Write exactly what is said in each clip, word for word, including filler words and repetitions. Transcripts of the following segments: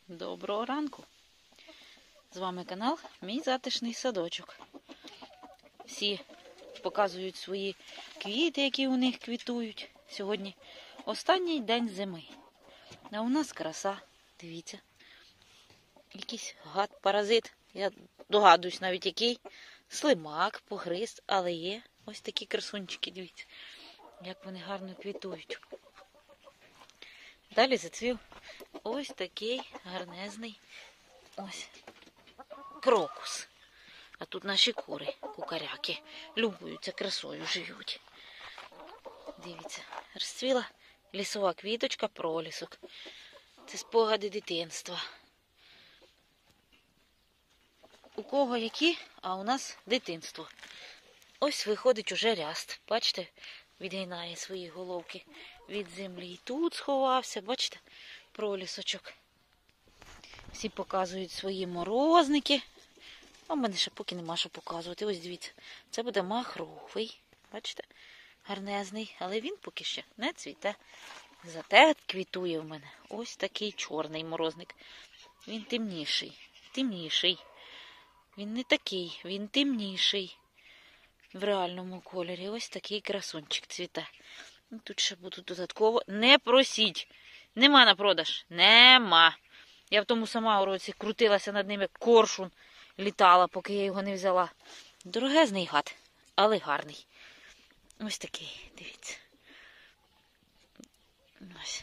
Доброго ранку! З вами канал Мій затишний садочок. Всі показують свої квіти, які у них квітують. Сьогодні останній день зими. А у нас краса, дивіться. Якийсь гад, паразит, я догадуюсь навіть який. Слимак, погриз, але є ось такі красунчики, дивіться, як вони гарно квітують. Далі зацвів ось такий гарнезний ось крокус. А тут наші кури, кукаряки, любуються красою, живуть. Дивіться, розцвіла лісова квіточка, пролісок. Це спогади дитинства. У кого які, а у нас дитинство. Ось виходить уже ряст. Бачите, відгинає свої головки від землі. І тут сховався, бачите, пролісочок. Всі показують свої морозники. А в мене ще поки нема що показувати. Ось дивіться, це буде махровий. Бачите, гарнезний. Але він поки ще не цвіте. Зате квітує в мене ось такий чорний морозник. Він темніший, темніший. Він не такий, він темніший. В реальному кольорі. Ось такий красунчик цвіте. Тут ще буду додатково. Не просіть. Нема на продаж. Нема. Я в тому сама уроці крутилася над ними, коршун літала, поки я його не взяла. Дорогезний гад, але гарний. Ось такий, дивіться. Ось.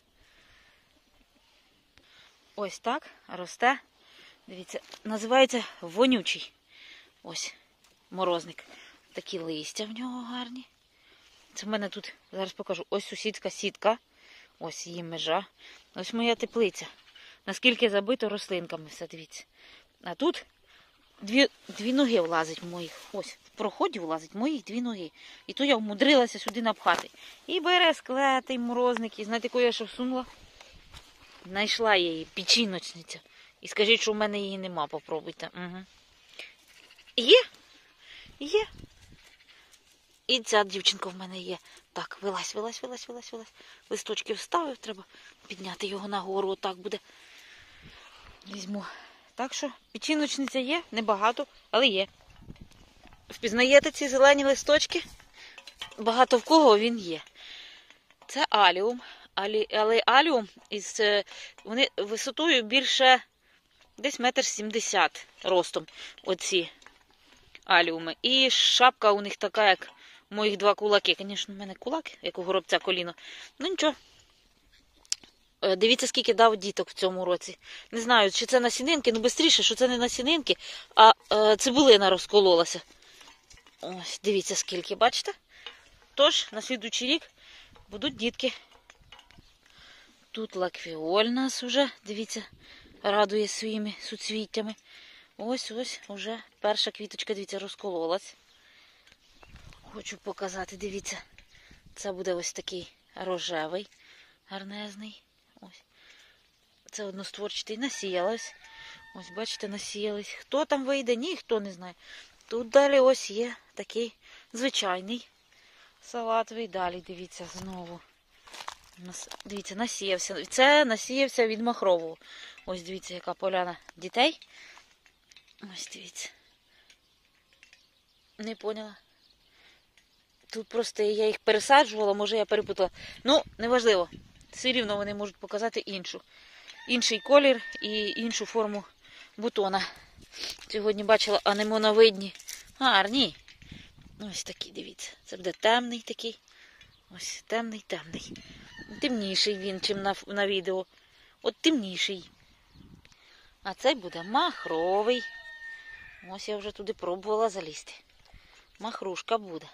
Ось так росте. Дивіться, називається вонючий. Ось морозник. Такі листя в нього гарні. Це в мене тут, зараз покажу, ось сусідська сітка. Ось її межа. Ось моя теплиця. Наскільки забито рослинками все, дивіться. А тут дві, дві ноги влазить моїх. Ось, в проході влазить моїх дві ноги. І то я вмудрилася сюди напхати. І бересклет, і морозник. І знаєте, яку я ще всунула? Знайшла я її, печіночниця. І скажіть, що в мене її нема, попробуйте. Угу. Є? Є. І ця дівчинка в мене є. Так, вилазь, вилазь, вилазь, вилазь, вилазь. Листочки вставив, треба підняти його нагору. Отак буде. Візьму. Так що, печіночниця є, небагато, але є. Впізнаєте ці зелені листочки? Багато в кого він є. Це аліум. Алі, але аліум із, вони висотою більше десь метр сімдесят ростом. Оці аліуми. І шапка у них така, як моїх два кулаки. Звісно, в мене кулак, як у горобця коліно. Ну нічого. Дивіться, скільки дав діток в цьому році. Не знаю, чи це насінинки, ну швидше, що це не насінинки, а е, цибулина розкололася. Ось, дивіться, скільки, бачите? Тож, на слідуючий рік будуть дітки. Тут лаквіоль нас уже, дивіться, радує своїми суцвіттями. Ось, ось, уже перша квіточка, дивіться, розкололась. Хочу показати, дивіться, це буде ось такий рожевий, гарнезний. Ось. Це одностворчатий, насіялась. Ось, бачите, насіялись. Хто там вийде, ніхто не знає. Тут далі ось є такий звичайний салатовий. Далі, дивіться, знову. Дивіться, насіявся. Це насіявся від махрового. Ось, дивіться, яка поляна дітей. Ось, дивіться. Не поняла. Тут просто я їх пересаджувала, може я перепутала. Ну, неважливо. Все рівно вони можуть показати іншу. Інший колір і іншу форму бутона. Сьогодні бачила анемоновидні. Гарні. Ось такі, дивіться. Це буде темний такий. Ось темний, темний. Темніший він, чим на, на відео. От темніший. А цей буде махровий. Ось я вже туди пробувала залізти. Махрушка буде.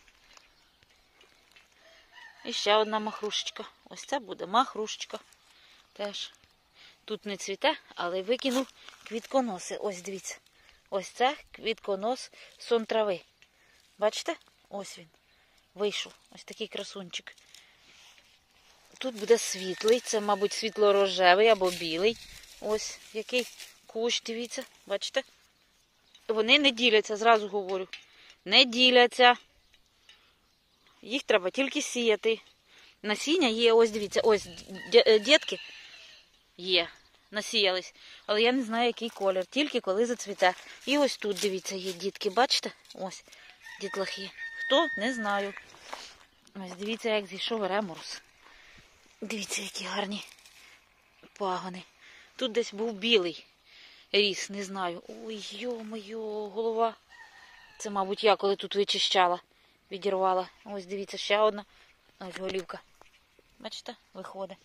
І ще одна махрушечка. Ось це буде махрушечка. Теж. Тут не цвіте, але викинув квітконоси. Ось дивіться. Ось це квітконос сон трави. Бачите? Ось він. Вийшов. Ось такий красунчик. Тут буде світлий. Це, мабуть, світло-рожевий або білий. Ось який кущ, дивіться. Бачите? Вони не діляться, зразу говорю. Не діляться. Їх треба тільки сіяти. Насіння є, ось дивіться, ось дітки є. насіялись. Але я не знаю, який колір. Тільки коли зацвіте. І ось тут, дивіться, є дітки. Бачите? Ось дітлахи. Хто? Не знаю. Ось дивіться, як зійшов реморус. Дивіться, які гарні пагони. Тут десь був білий ріс, не знаю. Ой, йо-моє, голова. Це, мабуть, я коли тут вичищала, відірвала. Ось дивіться, ще одна. Ось голівка. Бачите, виходить.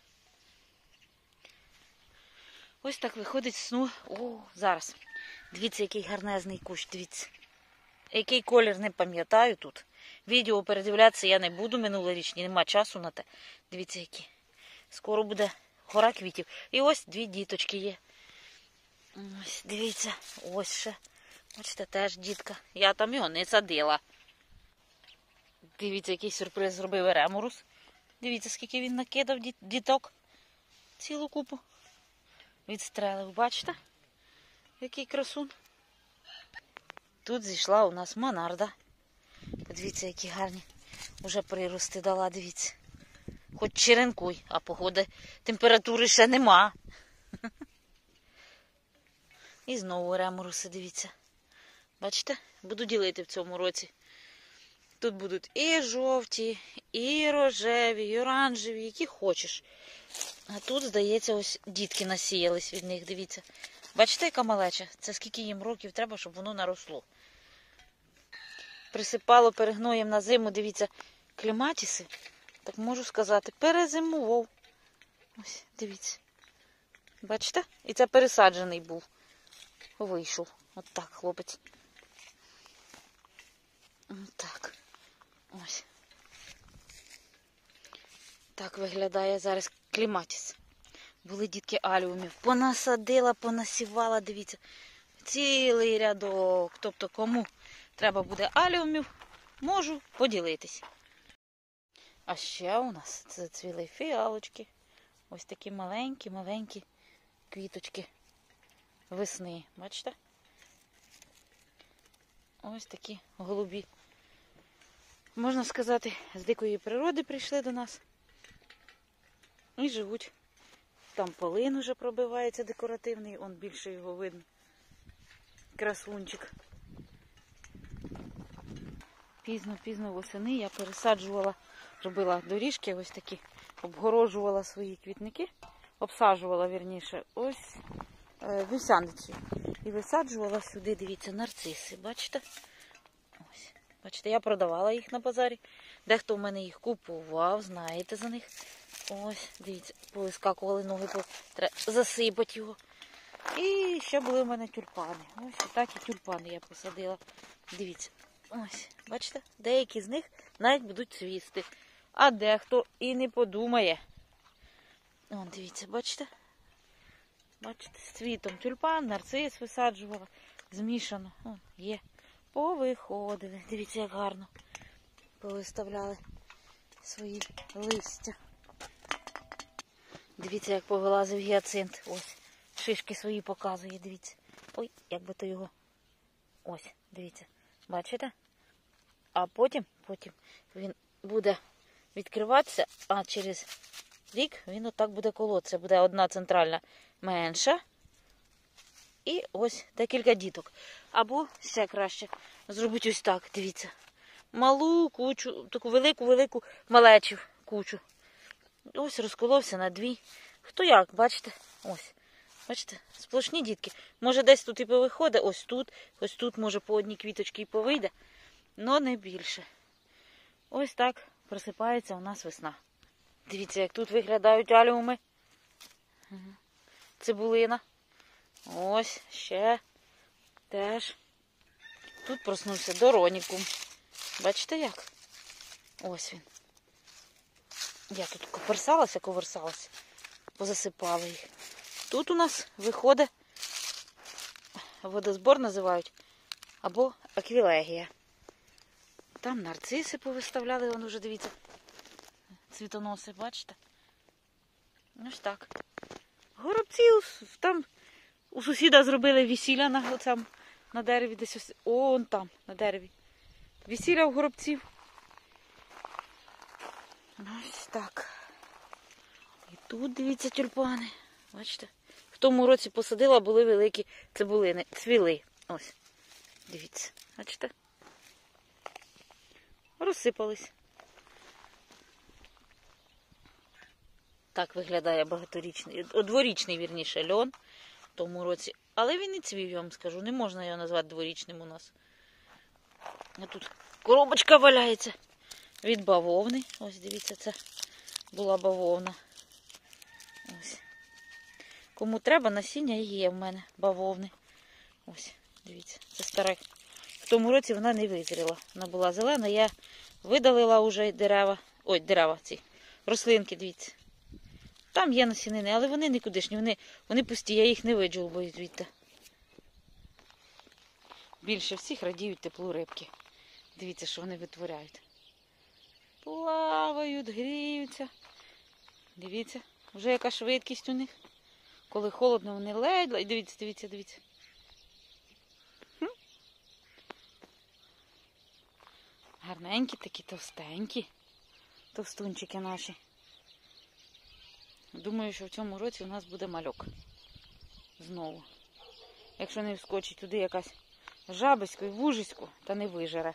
Ось так виходить сну. О, зараз. Дивіться, який гарнезний кущ, дивіться. Який колір, не пам'ятаю тут. Відео передивлятися я не буду минулорічні, нема часу на те. Дивіться, які. Скоро буде гора квітів. І ось дві діточки є. Ось, дивіться, ось ще. Бачите, теж дітка. Я там його не садила. Дивіться, який сюрприз зробив реморус. Дивіться, скільки він накидав діток. Цілу купу. Відстрелив, бачите? Який красун. Тут зійшла у нас монарда. Подивіться, які гарні. Уже прирости дала, дивіться. Хоч черенкуй, а погоди, температури ще нема. І знову реморуси, дивіться. Бачите? Буду ділити в цьому році. Тут будуть і жовті, і рожеві, і оранжеві, які хочеш. А тут, здається, ось дітки насіялись від них, дивіться. Бачите, яка малеча? Це скільки їм років треба, щоб воно наросло. Присипало перегноєм на зиму, дивіться, клематіси. Так можу сказати, перезимував. Ось, дивіться. Бачите? І це пересаджений був. Вийшов. От так, хлопець. От так. Ось. Так виглядає зараз клематіс. Були дітки аліумів. Понасадила, понасівала, дивіться. Цілий рядок. Тобто, кому треба буде аліумів, можу поділитись. А ще у нас зацвіли фіалочки. Ось такі маленькі-маленькі квіточки весни. Бачите? Ось такі голубі. Можна сказати, з дикої природи прийшли до нас. І живуть. Там полин уже пробивається декоративний, он більше його видно. Красунчик. Пізно-пізно восени я пересаджувала, робила доріжки ось такі, обгорожувала свої квітники, обсаджувала, вірніше, ось е, вівсяницею. І висаджувала сюди, дивіться, нарциси, бачите? Ось, бачите, я продавала їх на базарі. Дехто в мене їх купував, знаєте за них. Ось, дивіться, повискакували ноги, треба засипати його. І ще були в мене тюльпани. Ось так і тюльпани я посадила. Дивіться, ось, бачите, деякі з них навіть будуть цвісти. А дехто і не подумає. Вон, дивіться, бачите? Бачите, з цвітом тюльпан, нарцис висаджувала. Змішано. О, є. Повиходили. Дивіться, як гарно повиставляли свої листя. Дивіться, як повилазив гіацинт. Ось. Шишки свої показує, дивіться. Ой, як би то його. Ось, дивіться. Бачите? А потім, потім він буде відкриватися, а через рік він отак буде колотися. Буде одна центральна менша. І ось декілька діток. Або ще краще зробити ось так, дивіться. Малу кучу, таку велику-велику малечу кучу. Ось розколовся на дві. Хто як, бачите? Ось. Бачите, сплошні дітки. Може десь тут і повиходить, ось тут, ось тут, може по одній квіточці і повийде, але не більше. Ось так просипається у нас весна. Дивіться, як тут виглядають аліуми. Цибулина. Ось, ще теж. Тут проснувся доронікум. Бачите як? Ось він. Я тут коверсалася, коверсалася. Позасипала їх. Тут у нас виходить, водозбор називають, або аквілегія. Там нарциси повиставляли, вон уже, дивіться, цвітоноси, бачите? Ось так. Горобців, там у сусіда зробили весілля на, оцям, на дереві, десь ось, о, он там, на дереві. Весілля у горобців. Ось так. І тут, дивіться, тюльпани. Бачите? В тому році посадила, були великі цибулини. Цвіли. Ось. Дивіться. Бачите? Розсипались. Так виглядає багаторічний, дворічний, вірніше, льон в тому році. Але він і цвів, я вам скажу. Не можна його назвати дворічним у нас. А тут коробочка валяється від бавовни. Ось, дивіться, це була бавовна. Ось. Кому треба, насіння є в мене бавовни. Ось, дивіться, це стара. В тому році вона не визріла. Вона була зелена, я видалила вже дерева. Ой, дерева ці. Рослинки, дивіться. Там є насінини, але вони нікудишні, вони, вони пусті, я їх не виджу звідти. Більше всіх радіють теплу рибки. Дивіться, що вони витворяють. Плавають, гріються. Дивіться, вже яка швидкість у них. Коли холодно, вони ледь. Дивіться, дивіться, дивіться. Хм. Гарненькі такі, товстенькі. Товстунчики наші. Думаю, що в цьому році у нас буде мальок. Знову. Якщо не вскочить туди якась жабисько і вужисько, та не вижере.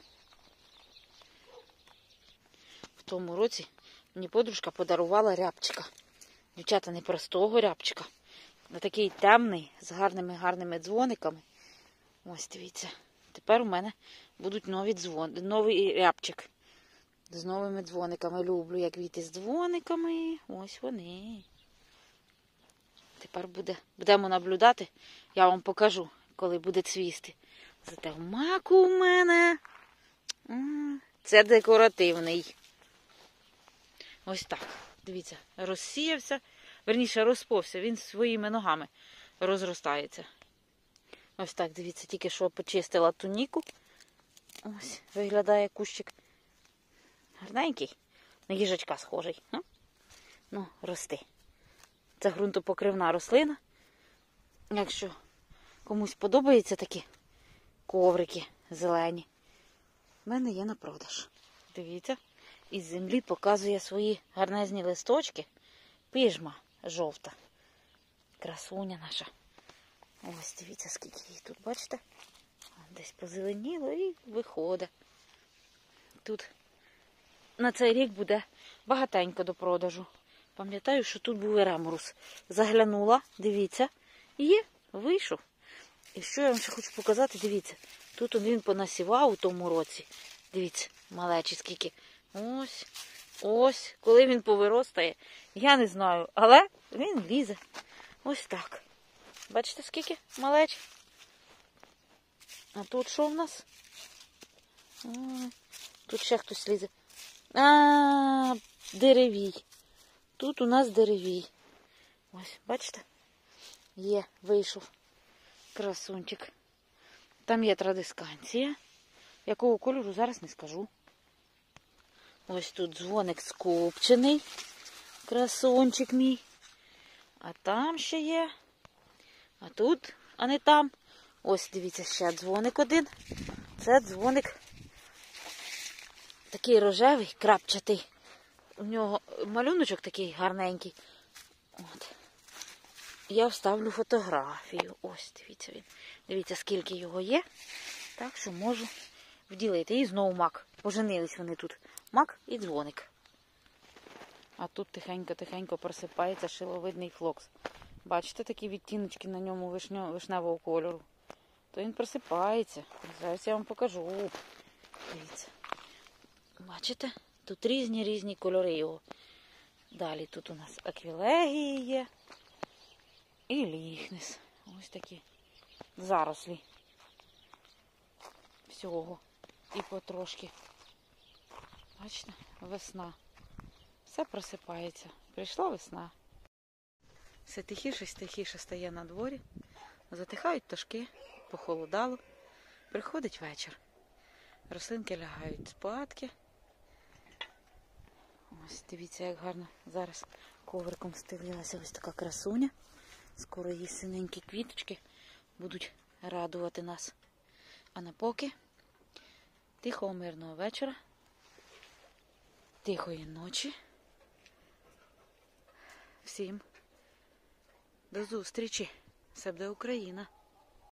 В тому році мені подружка подарувала рябчика. Дівчата, не простого рябчика. На такий темний, з гарними-гарними дзвониками. Ось, дивіться. Тепер у мене будуть нові дзвони, новий рябчик. З новими дзвониками. Люблю, як квіти з дзвониками. Ось вони. Тепер буде, будемо наблюдати. Я вам покажу, коли буде цвісти. Зате в маку у мене. Це декоративний. Ось так. Дивіться, розсіявся. Верніше, розповся. Він своїми ногами розростається. Ось так, дивіться, тільки що почистила туніку. Ось, виглядає кущик. Гарненький. На їжачка схожий. Ну, рости. Це ґрунтопокривна рослина. Якщо комусь подобаються такі коврики зелені, в мене є на продаж. Дивіться, із землі показує свої гарнезні листочки. Пижма жовта. Красуня наша. Ось, дивіться, скільки їх тут, бачите? Десь позеленіло і виходить. Тут на цей рік буде багатенько до продажу. Пам'ятаю, що тут був еремурус. Заглянула, дивіться, і вийшов. І що я вам ще хочу показати, дивіться. Тут він понасівав у тому році. Дивіться, малечі скільки. Ось, ось, коли він повиростає, я не знаю, але він лізе. Ось так. Бачите, скільки малеч? А тут що в нас? О, тут ще хтось лізе. А, деревій. Тут у нас деревій. Ось, бачите? Є, вийшов красунчик. Там є традисканція. Якого кольору, зараз не скажу. Ось тут дзвоник скупчений. Красунчик мій. А там ще є. А тут, а не там. Ось, дивіться, ще дзвоник один. Це дзвоник такий рожевий, крапчатий. У нього малюночок такий гарненький. От. Я вставлю фотографію. Ось, дивіться він. Дивіться, скільки його є. Так що можу вділити. І знову мак. Поженились вони тут. Мак і дзвоник. А тут тихенько-тихенько просипається шиловидний флокс. Бачите, такі відтіночки на ньому вишньо, вишневого кольору. То він просипається. Зараз я вам покажу. Дивіться. Бачите? Тут різні-різні кольори його. Далі тут у нас аквілегії є. І ліхнес. Ось такі зарослі. Всього. І потрошки. Бачите? Весна. Все просипається. Прийшла весна. Все тихіше, тихіше стає на дворі. Затихають пташки. Похолодало. Приходить вечір. Рослинки лягають спадки. Ось, дивіться, як гарно зараз ковриком стелилася ось така красуня. Скоро її синенькі квіточки будуть радувати нас. А на поки тихого мирного вечора, тихої ночі. Всім До зустрічі. Все буде Україна.